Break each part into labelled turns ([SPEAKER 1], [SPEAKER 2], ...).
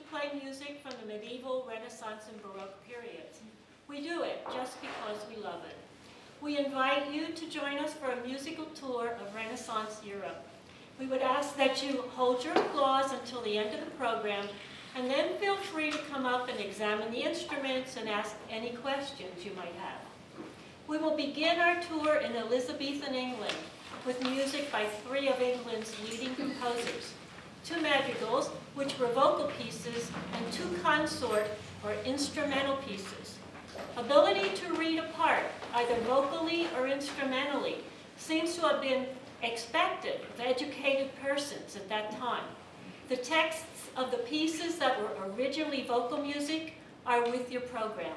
[SPEAKER 1] play music from the medieval, Renaissance, and Baroque periods. We do it just because we love it. We invite you to join us for a musical tour of Renaissance Europe. We would ask that you hold your applause until the end of the program, and then feel free to come up and examine the instruments and ask any questions you might have. We will begin our tour in Elizabethan England with music by 3 of England's leading composers, 2 madrigals, which were vocal pieces, and 2 consort, or instrumental pieces. Ability to read a part, either vocally or instrumentally, seems to have been expected of educated persons at that time. The texts of the pieces that were originally vocal music are with your program.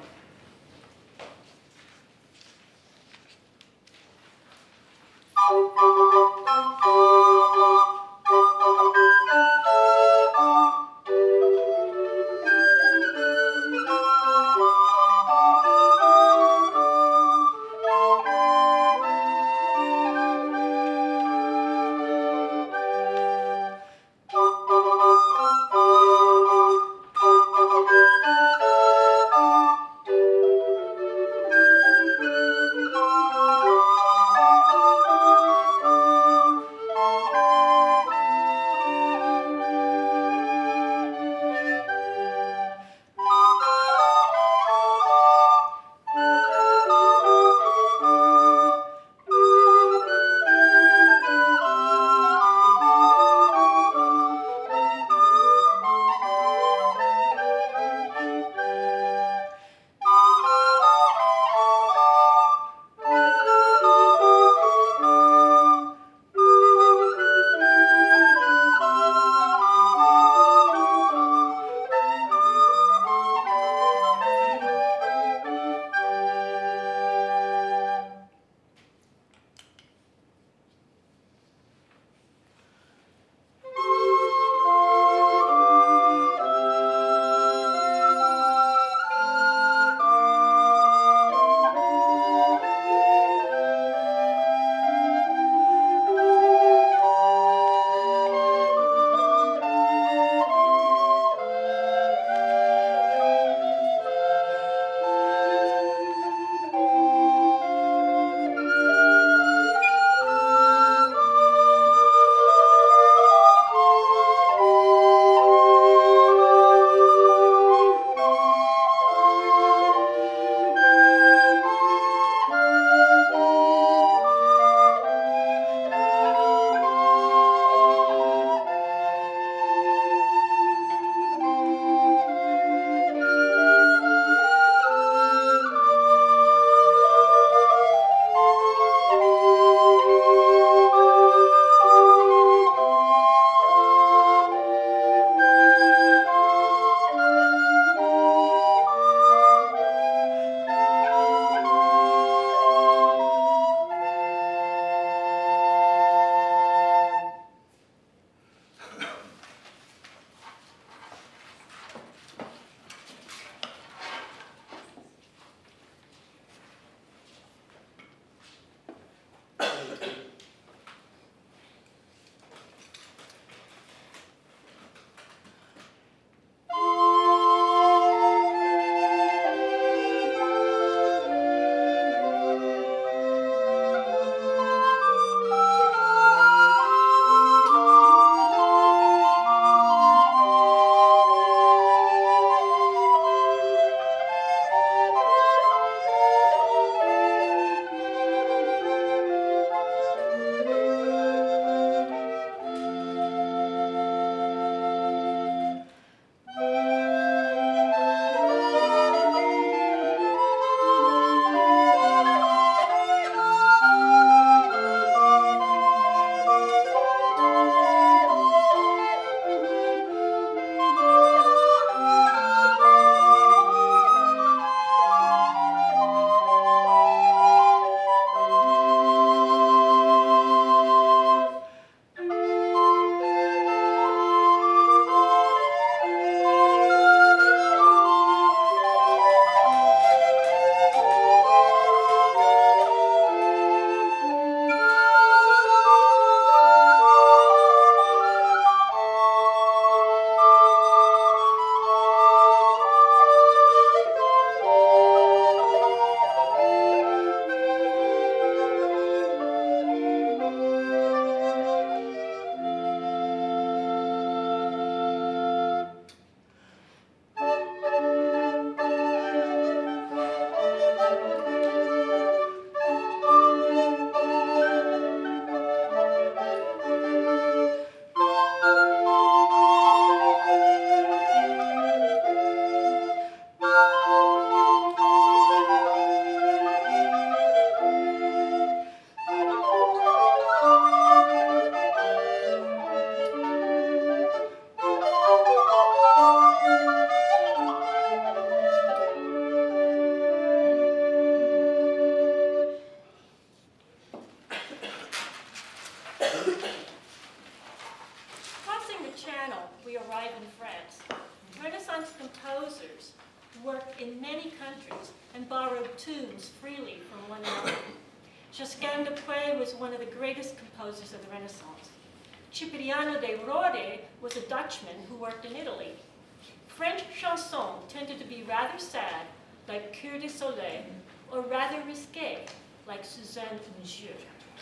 [SPEAKER 1] Channel, we arrive in France. Renaissance composers worked in many countries and borrowed tunes freely from one another. Josquin de Prez was one of the greatest composers of the Renaissance. Cipriano de Rore was a Dutchman who worked in Italy. French chansons tended to be rather sad, like Cœur de Soleil, or rather risqué, like Suzanne Monsieur.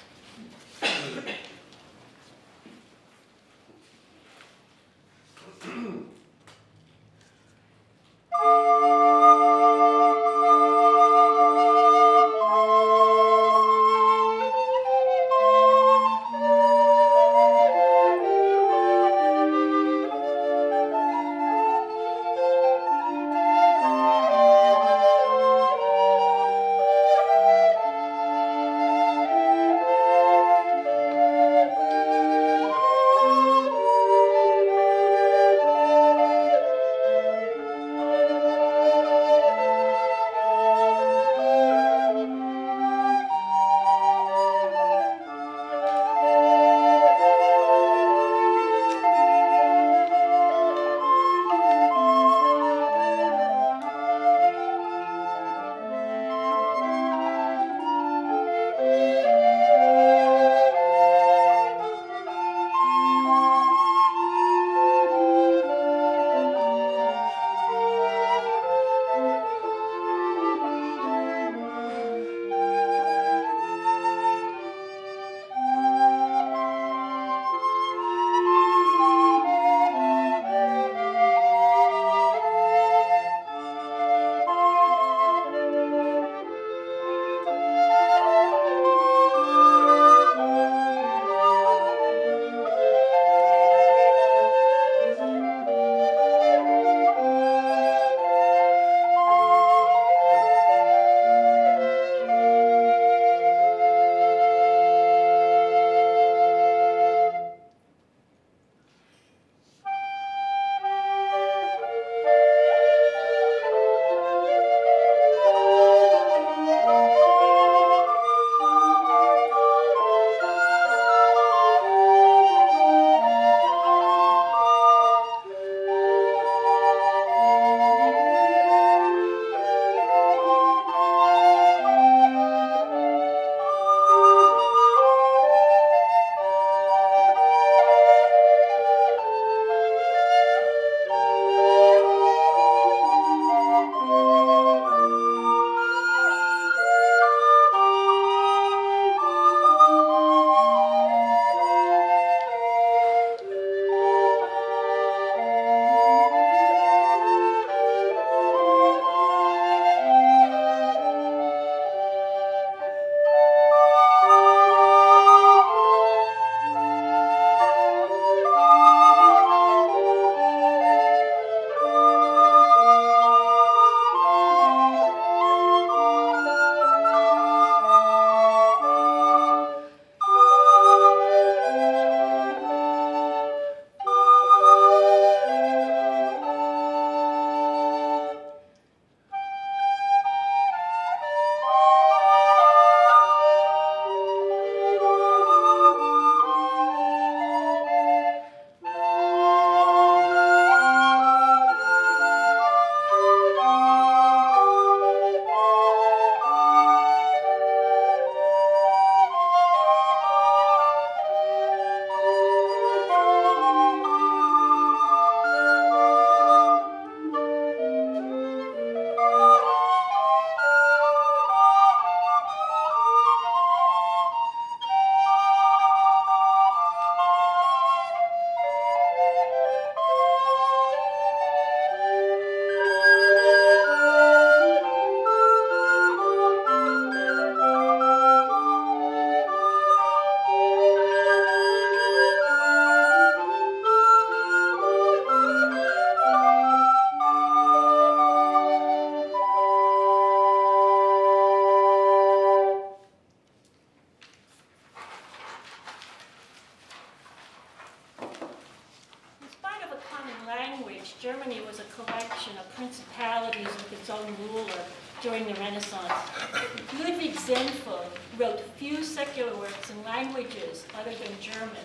[SPEAKER 1] Germany was a collection of principalities with its own ruler during the Renaissance. Ludwig Zenfeld wrote few secular works in languages other than German,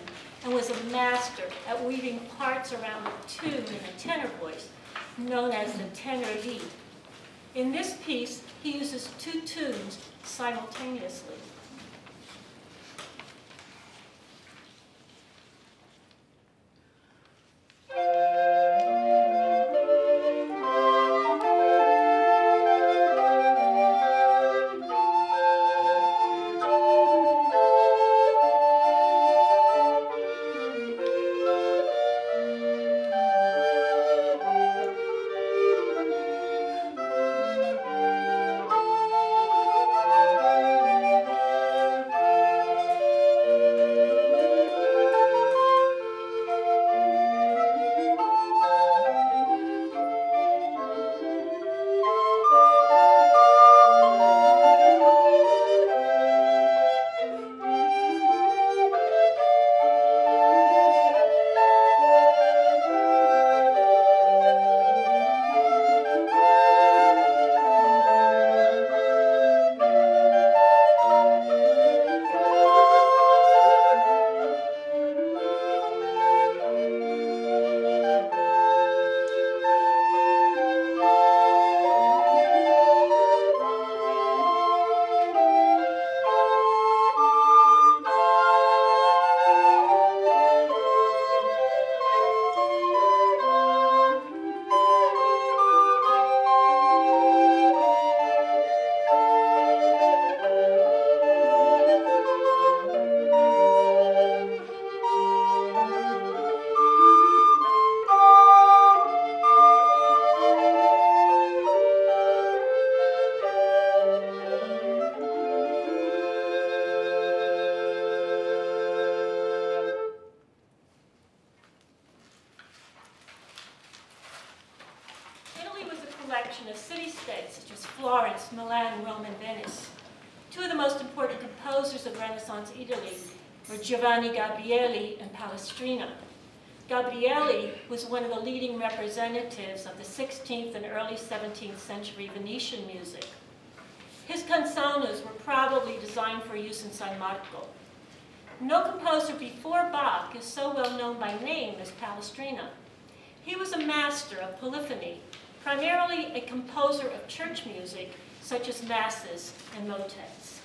[SPEAKER 1] and was a master at weaving parts around a tune in a tenor voice, known as the trinity. In this piece, he uses two tunes simultaneously. Collection of city-states such as Florence, Milan, Rome, and Venice. Two of the most important composers of Renaissance Italy were Giovanni Gabrieli and Palestrina. Gabrieli was one of the leading representatives of the 16th and early 17th century Venetian music. His canzonas were probably designed for use in San Marco. No composer before Bach is so well known by name as Palestrina. He was a master of polyphony, primarily a composer of church music, such as masses and motets.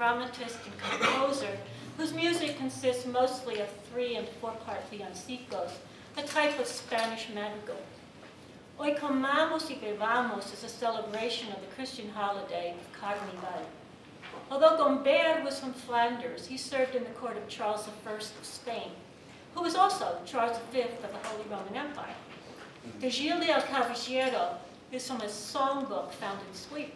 [SPEAKER 1] dramatist and composer whose music consists mostly of 3- and 4-part villancicos, a type of Spanish madrigal. Hoy comamos y bebamos is a celebration of the Christian holiday of Carnival. Although Gombert was from Flanders, he served in the court of Charles I of Spain, who was also Charles V of the Holy Roman Empire. The Gil del Caballero is from a songbook found in Sweden.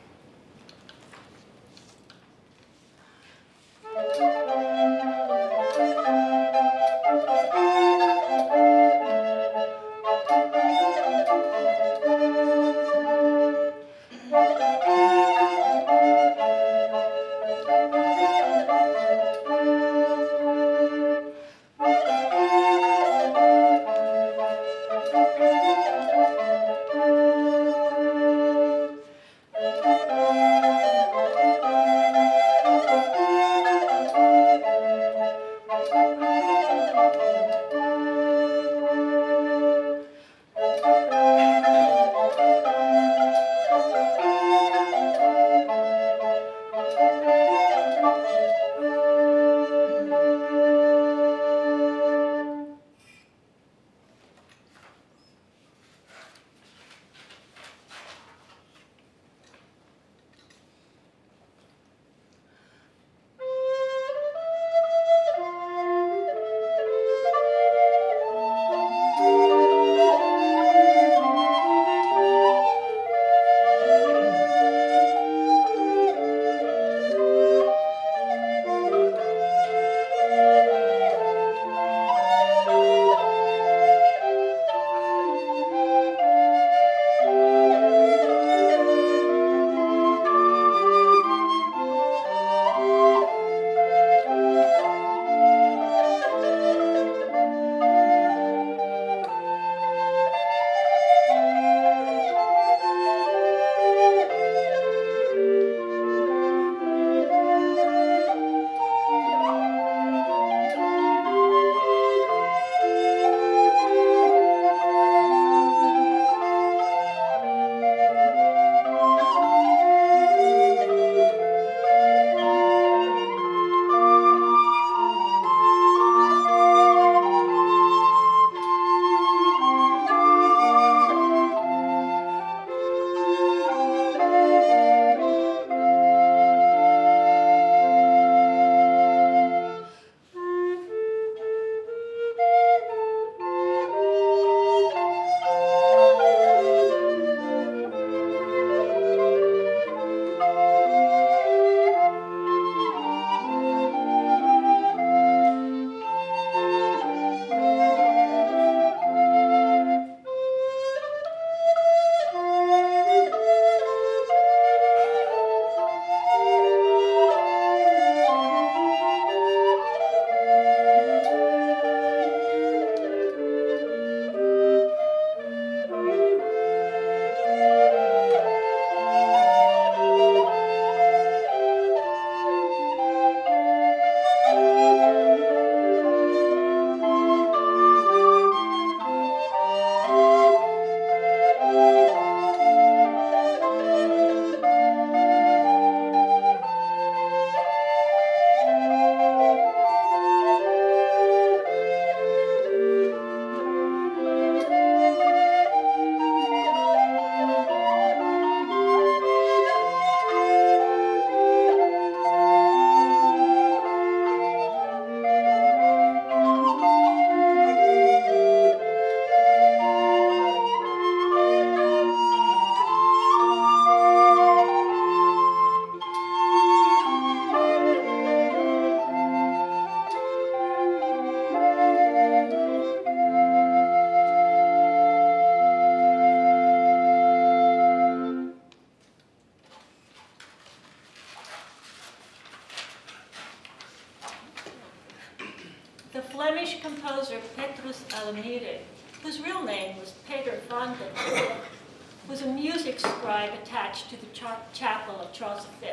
[SPEAKER 1] The Flemish composer Petrus Alamire, whose real name was Peter van den Broek, was a music scribe attached to the chapel of Charles V.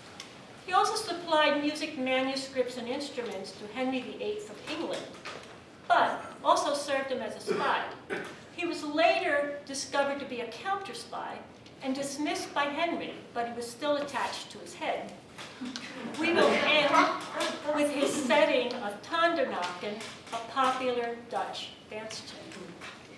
[SPEAKER 1] He also supplied music manuscripts and instruments to Henry VIII of England, but also served him as a spy. He was later discovered to be a counter-spy and dismissed by Henry, but he was still attached to his head. We will end with his setting of Tandernaken, a popular Dutch dance tune.